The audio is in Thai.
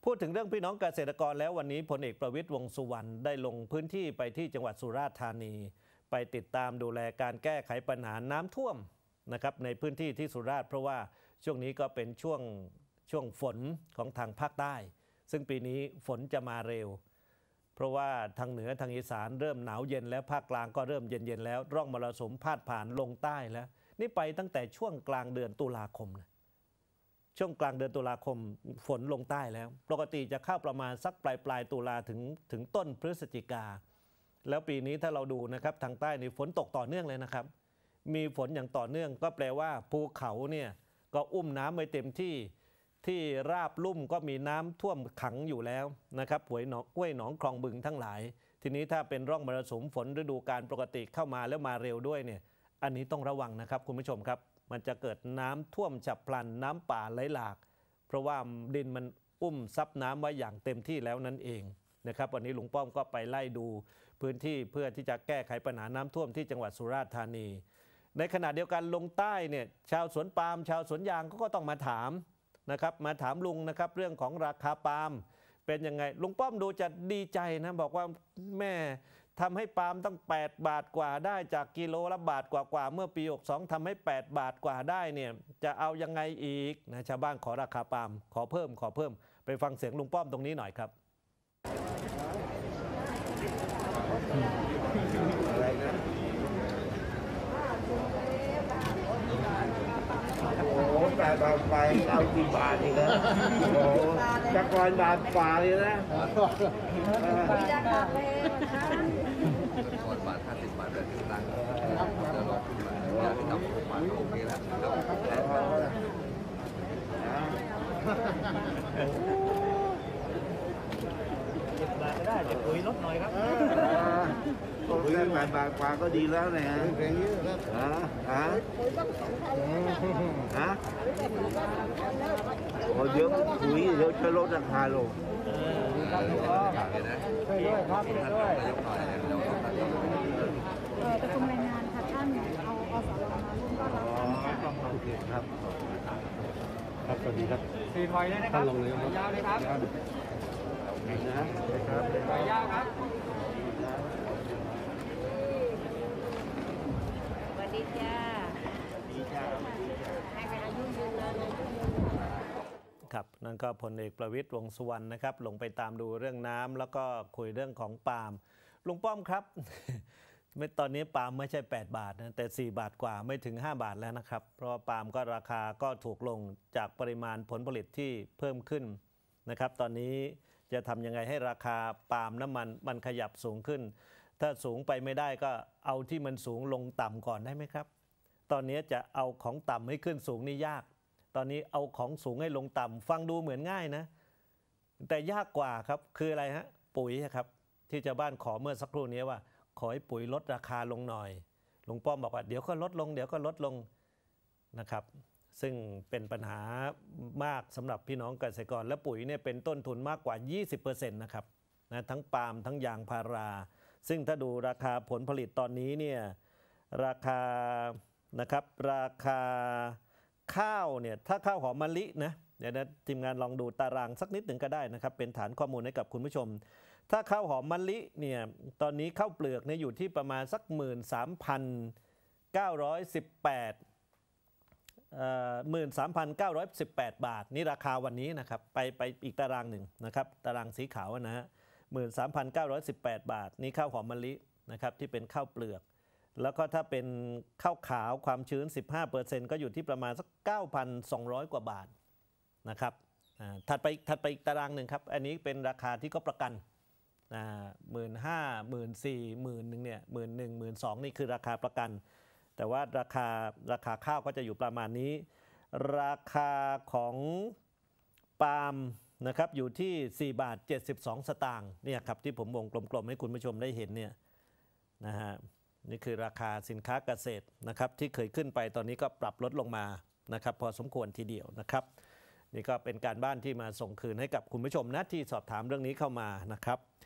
พูดถึงเรื่องพี่น้องเกษตรกรแล้ววันนี้พลเอกประวิตรวงษ์สุวรรณได้ลงพื้นที่ไปที่จังหวัดสุราษฎร์ธานีไปติดตามดูแลการแก้ไขปัญหาน้ำท่วมนะครับในพื้นที่ที่สุราษฎร์เพราะว่าช่วงนี้ก็เป็นช่วงฝนของทางภาคใต้ซึ่งปีนี้ฝนจะมาเร็วเพราะว่าทางเหนือทางอีสานเริ่มหนาวเย็นแล้วภาคกลางก็เริ่มเย็นๆแล้วร่องมรสุมพาดผ่านลงใต้แล้วนี่ไปตั้งแต่ช่วงกลางเดือนตุลาคมนะช่วงกลางเดือนตุลาคมฝนลงใต้แล้วปกติจะเข้าประมาณสักปลายตุลาถึงต้นพฤศจิกาแล้วปีนี้ถ้าเราดูนะครับทางใต้นี่ฝนตกต่อเนื่องเลยนะครับมีฝนอย่างต่อเนื่องก็แปลว่าภูเขาเนี่ยก็อุ้มน้ำไว้เต็มที่ราบลุ่มก็มีน้ำท่วมขังอยู่แล้วนะครับห้วยหนองคลองบึงทั้งหลายทีนี้ถ้าเป็นร่องมรสุมฝนฤดูกาลปกติเข้ามาแล้วมาเร็วด้วยเนี่ยอันนี้ต้องระวังนะครับคุณผู้ชมครับมันจะเกิดน้ำท่วมฉับพลันน้ำป่าไหลหลากเพราะว่าดินมันอุ้มซับน้ำไว้อย่างเต็มที่แล้วนั่นเองนะครับวันนี้ลุงป้อมก็ไปไล่ดูพื้นที่เพื่อที่จะแก้ไขปัญหาน้ำท่วมที่จังหวัดสุราษฎร์ธานีในขณะเดียวกันลงใต้เนี่ยชาวสวนปาล์มชาวสวนยางก็ต้องมาถามนะครับมาถามลุงนะครับเรื่องของราคาปาล์มเป็นยังไงลุงป้อมดูจะดีใจนะบอกว่าแม่ทำให้ปาล์มตั้ง8 บาทกว่าได้จากกิโลละบาทกว่าเมื่อปี62ทำให้8 บาทกว่าได้เนี่ยจะเอายังไงอีกนะชาวบ้านขอราคาปาล์มขอเพิ่มไปฟังเสียงลุงป้อมตรงนี้หน่อยครับอะไรนะโอ้8 บาทไปเอากี่บาทอีกนะโอ้จะก่อนบาทกว่าเลยนะราคาแพงก่อนบาท50 บาทแบบต่างๆจะลดขึ้นมาอยากให้ทำ6 บาทโอเคแล้วบาทก็ได้จะคุยลดหน่อยครับคุยได้8 บาทกว่าก็ดีแล้วนะเพลงนี้โอ้เดี๋ยวคุยเดี๋ยวจะลดราคาลงช่วยด้วยครับช่วยด้วยประชุมรายงานค่ะท่านเอาอสรมาร่วมต้อนรับโอเคครับครับสวัสดีครับ 4 ถอยเลยนะครับลงเลยยาวเลยครับถอยยาวครับสวัสดีจ้าให้อายุยืนนานครับนั่นก็พลเอกประวิตรวงษ์สุวรรณนะครับลงไปตามดูเรื่องน้ำแล้วก็คุยเรื่องของปาล์มลุงป้อมครับ ตอนนี้ปาล์มไม่ใช่8 บาทนะแต่4 บาทกว่าไม่ถึง5 บาทแล้วนะครับเพราะว่าปาล์มก็ราคาก็ถูกลงจากปริมาณผลผลิตที่เพิ่มขึ้นนะครับตอนนี้จะทำยังไงให้ราคาปาล์มน้ำมันขยับสูงขึ้นถ้าสูงไปไม่ได้ก็เอาที่มันสูงลงต่ำก่อนได้ไหมครับตอนนี้จะเอาของต่ำให้ขึ้นสูงนี่ยากตอนนี้เอาของสูงให้ลงต่ำฟังดูเหมือนง่ายนะแต่ยากกว่าครับคืออะไรฮะปุ๋ยครับที่ชาวบ้านขอเมื่อสักครู่นี้ว่าขอให้ปุ๋ยลดราคาลงหน่อยลุงป้อมบอกว่าเดี๋ยวก็ลดลงนะครับซึ่งเป็นปัญหามากสำหรับพี่น้องเกษตรกรและปุ๋ยเนี่ยเป็นต้นทุนมากกว่า 20% นะครับนะทั้งปาล์มทั้งยางพาราซึ่งถ้าดูราคาผลผลิตตอนนี้เนี่ยราคานะครับราคาข้าวเนี่ยถ้าข้าวหอมมะลินะเดี๋ยวนะทีมงานลองดูตารางสักนิดหนึ่งก็ได้นะครับเป็นฐานข้อมูลให้กับคุณผู้ชมถ้าข้าวหอมมะลิเนี่ยตอนนี้ข้าวเปลือกเนี่ยอยู่ที่ประมาณสัก 13,918 บาทนี่ราคาวันนี้นะครับไปอีกตารางหนึ่งนะครับตารางสีขาวนะฮะ 13,918 บาทนี่ข้าวหอมมะลินะครับที่เป็นข้าวเปลือกแล้วก็ถ้าเป็นข้าวขาวความชื้น 15% ก็อยู่ที่ประมาณสัก 9,200 กว่าบาทนะครับถัดไปอีกตารางหนึ่งครับอันนี้เป็นราคาที่ก็ประกัน15,000 14,000 10,000เนี่ย11,000 12,000นี่คือราคาประกันแต่ว่าราคาข้าวก็จะอยู่ประมาณนี้ราคาของปาล์มนะครับอยู่ที่4 บาท 72 สตางค์เนี่ยครับที่ผมวงกลมๆให้คุณผู้ชมได้เห็นเนี่ยนะฮะนี่คือราคาสินค้าเกษตรนะครับที่เคยขึ้นไปตอนนี้ก็ปรับลดลงมานะครับพอสมควรทีเดียวนะครับนี่ก็เป็นการบ้านที่มาส่งคืนให้กับคุณผู้ชมนะที่สอบถามเรื่องนี้เข้ามานะครับ